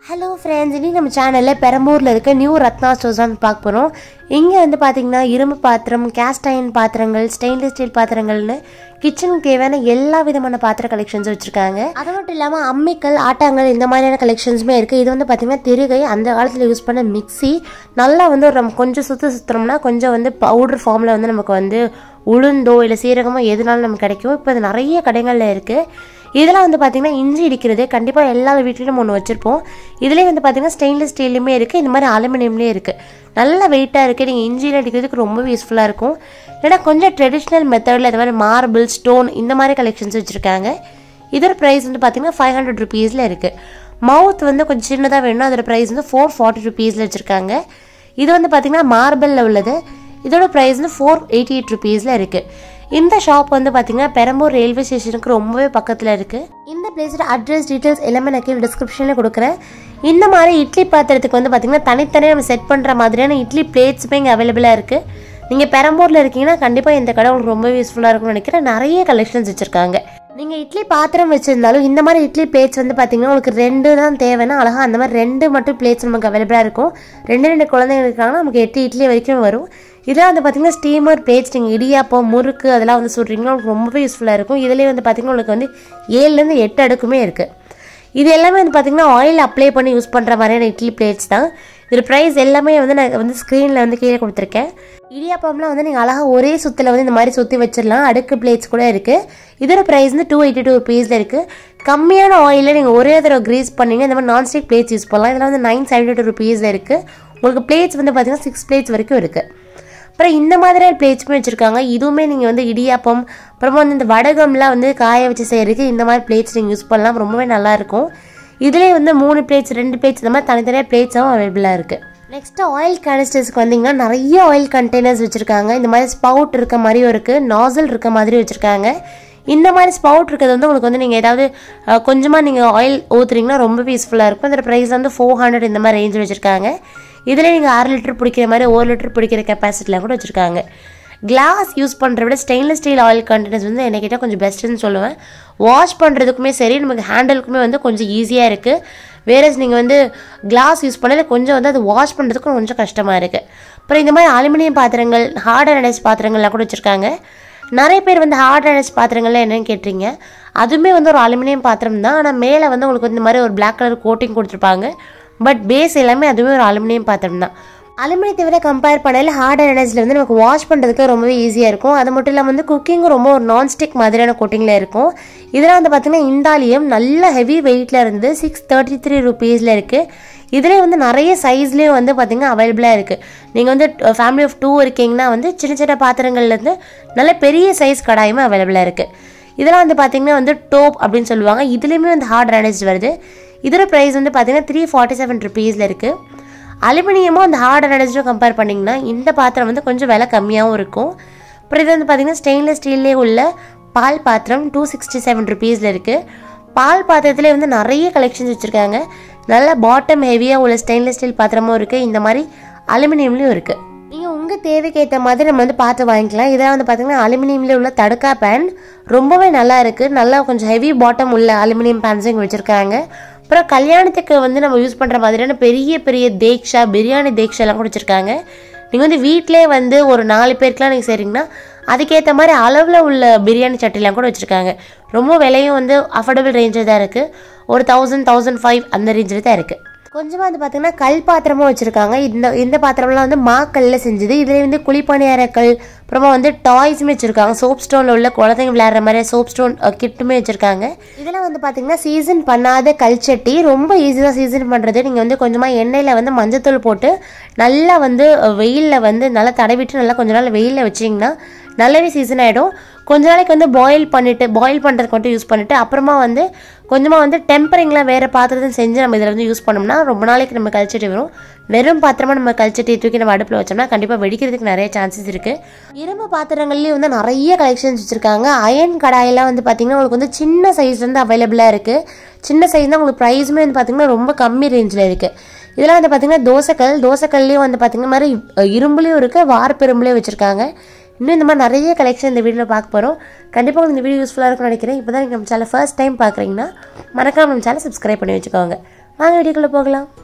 Hello friends, in our channel Perambur new Rathna stores on பார்க்க போறோம். இங்க வந்து பாத்தீங்கன்னா இரும்பு பாத்திரம், cast iron பாத்திரங்கள், stainless steel பாத்திரங்கள்னு கிச்சனுக்கு தேவையான எல்லா விதமான பாத்திர கலெக்ஷன்ஸ் வச்சிருக்காங்க. அது மட்டும் இல்லாம அம்மிக்கல், ஆட்டாங்கல் இந்த மாதிரியான கலெக்ஷன்ஸ்மே இருக்கு. இது வந்து பாத்தீங்கன்னா திருகை, அந்த காலத்துல யூஸ் பண்ண மிக்ஸி, நல்லா வந்து நம்ம கொஞ்சம் சுத்தறோம்னா கொஞ்சம் வந்து பவுடர் ஃபார்ம்ல வந்து நமக்கு வந்து உளுந்தோ இல்ல சீரகமோ எதுனாலும் நமக்கு கிடைக்கும். இப்போ அது நிறைய கடைகள்ல இருக்கு. இதெல்லாம் வந்து பாத்தீங்கன்னா இஞ்சி இடிக்கிறது கண்டிப்பா எல்லா வீட்லயும் ஒன்னு வச்சிருப்போம். இதுலயே வந்து பாத்தீங்கன்னா ஸ்டெயின்லெஸ் ஸ்டீல்லுமே இருக்கு, இந்த மாதிரி அலுமினியம்லயே இருக்கு. நல்ல வெயிட்டா இருக்கு. நீங்க இஞ்சில அடிக்கிறதுக்கு ரொம்ப யூஸ்ஃபுல்லா இருக்கும். இல்லனா கொஞ்சம் ட்ரெடிஷனல் மெத்தட்ல இந்த மாதிரி மார்பிள், ஸ்டோன் இந்த மாதிரி கலெக்ஷன்ஸ் வச்சிருக்காங்க. இதோட பிரைஸ் வந்து பாத்தீங்கன்னா 500 ரூபீஸ்ல இருக்கு. மவுத் வந்து கொஞ்சம் சின்னதா வேணும்னா அதோட பிரைஸ் வந்து 440 ரூபீஸ்ல வச்சிருக்காங்க. இது வந்து பாத்தீங்கன்னா மார்பிள்ல உள்ளது. இதோட பிரைஸ் வந்து 488 ரூபீஸ்ல இருக்கு. இந்த ஷாப் வந்து பாத்தீங்கன்னா பெரம்பூர் ரயில்வே ஸ்டேஷனுக்கு ரொம்பவே பக்கத்துல இருக்கு. இந்த பிளேஸோட அட்ரஸ் டீடைல்ஸ் எல்லாமே நான் கீழ டிஸ்கிரிப்ஷன்ல கொடுக்குறேன். இந்த மாதிரி இட்லி பாத்திரத்துக்கு வந்து பாத்தீங்கன்னா தனித்தனியா நம்ம செட் பண்ற மாதிரியான இட்லி பிளேட்ஸ்மே இங்க அவைலபிளா இருக்கு. நீங்க பெரம்பூர்ல இருக்கீங்கன்னா கண்டிப்பா இந்த கடை உங்களுக்கு ரொம்ப யூஸ்ஃபுல்லா இருக்கும்னு நினைக்கிறேன். நிறைய கலெக்ஷன்ஸ் வச்சிருக்காங்க. நீங்க இட்லி பாத்திரம் வச்சிருந்தாலும் இந்த மாதிரி இட்லி பிளேட்ஸ் வந்து பாத்தீங்கன்னா உங்களுக்கு 2 தான் தேவைன்னா அழகா அந்த மாதிரி 2 மட்டும் பிளேட்ஸ் நமக்கு அவைலபிளா இருக்கும். 2 குழந்தைங்க இருக்காங்கன்னா நமக்கு 8 இட்லி வரைக்கும் வரும். இதெல்லாம் வந்து பார்த்தீங்கன்னா ஸ்டீமர் பிளேட்ஸ், நீங்கள் இடியாப்பம், முறுக்கு அதெல்லாம் வந்து சொல்கிறீங்கன்னா உங்களுக்கு ரொம்பவே யூஸ்ஃபுல்லாக இருக்கும். இதுலேயே வந்து பார்த்தீங்கன்னா உங்களுக்கு வந்து 7லேருந்து 8 அடுக்குமே இருக்குது. இது எல்லாமே வந்து பார்த்தீங்கன்னா ஆயில் அப்ளை பண்ணி யூஸ் பண்ணுற மாதிரியான இட்லி பிளேட்ஸ் தான். இதில் ப்ரைஸ் எல்லாமே வந்து நான் வந்து ஸ்க்ரீனில் வந்து கீழே கொடுத்துருக்கேன். இடியாப்பம்லாம் வந்து நீங்கள் அழகாக ஒரே சுற்றில் வந்து இந்த மாதிரி சுற்றி வச்சிடலாம். அடுக்கு பிளேட்ஸ் கூட இருக்குது. இதோட ப்ரைஸ் வந்து 282 ரூபீஸில் இருக்குது. கம்மியான ஆயிலில் நீங்கள் ஒரே தடவை க்ரீஸ் பண்ணிங்க இந்த மாதிரி நான்ஸ்டிக் பிளேட்ஸ் யூஸ் பண்ணலாம். இதில் வந்து 972 ரூபீஸில் இருக்குது. உங்களுக்கு பிளேட்ஸ் வந்து பார்த்தீங்கன்னா 6 பிளேட்ஸ் வரைக்கும் இருக்குது. அப்புறம் இந்த மாதிரியான பிளேட்ஸுமே வச்சுருக்காங்க. இதுவுமே நீங்கள் வந்து இடியாப்பம், அப்புறமா வந்து இந்த வடகம்லாம் வந்து காய வச்சு செய்கிறதுக்கு இந்த மாதிரி பிளேட்ஸ் நீங்கள் யூஸ் பண்ணலாம். ரொம்பவே நல்லாயிருக்கும். இதுலேயே வந்து 3 பிளேட்ஸ், 2 பிளேட்ஸ் இந்த மாதிரி தனித்தனியாக பிளேட்ஸும் அவைலபிளாக இருக்குது. நெக்ஸ்ட்டு ஆயில் கேனிஸ்டர்ஸ்க்கு வந்தீங்கன்னா நிறைய ஆயில் கண்டெய்னர்ஸ் வச்சுருக்காங்க. இந்த மாதிரி ஸ்பவுட் இருக்க மாதிரியும் இருக்குது, நாசல் இருக்க மாதிரி வச்சுருக்காங்க. இந்த மாதிரி ஸ்பவுட் இருக்கிறது வந்து உங்களுக்கு வந்து நீங்கள் ஏதாவது கொஞ்சமாக நீங்கள் ஆயில் ஊற்றுறீங்கன்னா ரொம்பவே யூஸ்ஃபுல்லாக இருக்கும். இதோட ப்ரைஸ் வந்து 400 இந்த மாதிரி ரேஞ்சில் வச்சுருக்காங்க. இதில் நீங்கள் 6 லிட்டர் பிடிக்கிற மாதிரி 1 லிட்டர் பிடிக்கிற கெப்பாசிட்டிலாம் கூட வச்சுருக்காங்க. கிளாஸ் யூஸ் பண்ணுறத விட ஸ்டெயின்லெஸ் ஸ்டீல் ஆயில் கண்டெய்னர்ஸ் வந்து என்ன கேட்டால் கொஞ்சம் பெஸ்ட்டுன்னு சொல்லுவேன். வாஷ் பண்ணுறதுக்குமே சரி, நமக்கு ஹேண்டலுக்குமே வந்து கொஞ்சம் ஈஸியாக இருக்குது. வேறஸ் நீங்கள் வந்து கிளாஸ் யூஸ் பண்ணல கொஞ்சம் வந்து அது வாஷ் பண்ணுறதுக்கும் கொஞ்சம் கஷ்டமாக இருக்குது. அப்புறம் இந்த மாதிரி அலுமினியம் பாத்திரங்கள், ஹார்ட் அயனைஸ் பாத்திரங்கள்லாம் கூட வச்சுருக்காங்க. நிறைய பேர் வந்து ஹார்ட் அயனைஸ் பாத்திரங்கள்லாம் என்னென்னு கேட்டிருங்க. அதுவுமே வந்து ஒரு அலுமினியம் பாத்திரம் தான். ஆனால் மேலே வந்து உங்களுக்கு இந்த மாதிரி ஒரு பிளாக் கலர் கோட்டிங் கொடுத்துருப்பாங்க. பட் பேஸ் எல்லாமே அதுவே ஒரு அலுமினியம் பாத்திரம் தான். அலுமினியத்தை விட கம்பேர் பண்ணல ஹார்ட் அயனைஸில் வந்து நமக்கு வாஷ் பண்ணுறதுக்கு ரொம்பவே ஈஸியாக இருக்கும். அது மட்டும் இல்லாமல் வந்து குக்கிங்கும் ரொம்ப ஒரு நான்ஸ்டிக் மாதிரியான கோட்டிங்கில் இருக்கும். இதெல்லாம் வந்து பார்த்திங்கன்னா இந்தாலியம் நல்ல ஹெவி வெயிட்டில் இருந்து 633 ரூபீஸில் இருக்குது. இதிலே வந்து நிறைய சைஸ்லேயும் வந்து பார்த்திங்கன்னா அவைலபிளாக இருக்குது. நீங்கள் வந்து ஃபேமிலி ஆஃப் 2 இருக்கீங்கன்னா வந்து சின்ன சின்ன பாத்திரங்கள்லேருந்து நல்ல பெரிய சைஸ் கடாயுமே அவைலபிளாக இருக்குது. இதெல்லாம் வந்து பார்த்திங்கன்னா வந்து டோப் அப்படின்னு சொல்லுவாங்க. இதுலேயுமே வந்து ஹார்ட் அயனைஸ் வருது. இதோட ப்ரைஸ் வந்து பார்த்தீங்கன்னா 347 ரூபீஸில் இருக்குது. அலுமினியமும் அந்த ஹார்ட் அயனைஸும் கம்பேர் பண்ணிங்கன்னா இந்த பாத்திரம் வந்து கொஞ்சம் விலை கம்மியாகவும் இருக்கும். அப்புறம் இது வந்து பார்த்தீங்கன்னா ஸ்டெயின்லெஸ் ஸ்டீல்லே உள்ள பால் பாத்திரம் 267 ரூபீஸில் இருக்குது. பால் பாத்திரத்துலேயே வந்து நிறைய கலெக்ஷன்ஸ் வச்சுருக்காங்க. நல்ல பாட்டம் ஹெவியாக உள்ள ஸ்டெயின்லெஸ் ஸ்டீல் பாத்திரமும் இருக்குது. இந்த மாதிரி அலுமினியம்லேயும் இருக்குது. நீங்கள் உங்கள் தேவைக்கு ஏற்ற மாதிரி நம்ம வந்து பார்த்து வாங்கிக்கலாம். இதெல்லாம் வந்து பார்த்தீங்கன்னா அலுமினியம்லேயே உள்ள தடுக்கா பேன் ரொம்பவே நல்லா இருக்குது. நல்லா கொஞ்சம் ஹெவி பாட்டம் உள்ள அலுமினியம் பேன்ஸும் இங்கே வச்சுருக்காங்க. அப்புறம் கல்யாணத்துக்கு வந்து நம்ம யூஸ் பண்ணுற மாதிரியான பெரிய பெரிய தேக்ஷா, பிரியாணி தேக்ஷாலாம் கூட வச்சுருக்காங்க. நீங்கள் வந்து வீட்டிலே வந்து ஒரு 4 பேருக்குலாம் நீங்கள் செய்கிறீங்கன்னா அதுக்கேற்ற மாதிரி அளவில் உள்ள பிரியாணி சட்டிலாம் கூட வச்சுருக்காங்க. ரொம்ப விலையும் வந்து அஃபோர்டபுள் ரேஞ்சில் தான் இருக்குது. ஒரு 1000, 1005 அந்த ரேஞ்சில் தான் இருக்குது. கொஞ்சமாக வந்து பார்த்தீங்கன்னா கல் பாத்திரமும் வச்சுருக்காங்க. இந்த பாத்திரம்லாம் வந்து மாக்கல்ல செஞ்சது. இதில் வந்து குழிப்பணியார கல், அப்புறமா வந்து டாய்ஸுமே வச்சுருக்காங்க. சோப் ஸ்டோனில் உள்ள குழந்தைங்க விளையாடுற மாதிரி சோப் ஸ்டோன் கிட்டுமே வச்சுருக்காங்க. இதெல்லாம் வந்து பார்த்தீங்கன்னா சீசன் பண்ணாத கல்ச்சட்டி, ரொம்ப ஈஸியாக சீசன் பண்ணுறது. நீங்கள் வந்து கொஞ்சமாக எண்ணெயில் வந்து மஞ்சத்தூள் போட்டு நல்லா வந்து வெயிலில் வந்து நல்லா தடவிட்டு நல்லா கொஞ்ச நாள் வெயிலில் வச்சிங்கன்னா நல்லாவே சீசன் ஆகிடும். கொஞ்ச நாளைக்கு வந்து பாயில் பண்ணுறதுக்கு மட்டும் யூஸ் பண்ணிவிட்டு அப்புறமா வந்து கொஞ்சமாக வந்து டெம்பரிங்லாம் வேறு பாத்திரத்தையும் செஞ்சு நம்ம இதில் வந்து யூஸ் பண்ணோம்னா ரொம்ப நாளைக்கு நம்ம கழிச்சட்டி வரும். வெறும் பாத்திரமாக நம்ம கழிச்சட்டி தூக்கி நம்ம அடுப்பில் வச்சோம்னா கண்டிப்பாக வெடிக்கிறதுக்கு நிறைய சான்சஸ் இருக்குது. இரும்பு பாத்திரங்கள்லேயும் வந்து நிறைய கலெக்ஷன்ஸ் வச்சுருக்காங்க. அயன் கடாயெல்லாம் வந்து பார்த்திங்கன்னா உங்களுக்கு வந்து சின்ன சைஸ்லேருந்து அவைலபிளாக இருக்குது. சின்ன சைஸ் தான் உங்களுக்கு ப்ரைஸுமே வந்து பார்த்திங்கன்னா ரொம்ப கம்மி ரேஞ்சில் இருக்குது. இதெல்லாம் வந்து பார்த்திங்கன்னா தோசைக்கல்லையும் வந்து பார்த்திங்கன்னா மாதிரி இரும்புலேயும் இருக்குது, வார்ப்பெரும்புலேயும் வச்சுருக்காங்க. இன்னும் இந்த மாதிரி நிறைய கலெக்ஷன் இந்த வீடியோவில் பார்க்க போகிறோம். கண்டிப்பாக உங்களுக்கு இந்த வீடியோ யூஸ்ஃபுல்லாக இருக்கும்னு நினைக்கிறேன். இப்போ தான் நீங்கள் நம்ம சேனல் ஃபர்ஸ்ட் டைம் பார்க்குறீங்கன்னா மறக்காம நம்ம சேனல் சப்ஸ்கிரைப் பண்ணி வச்சுக்கோங்க. வாங்க வீடியோக்குள்ளே போகலாம்.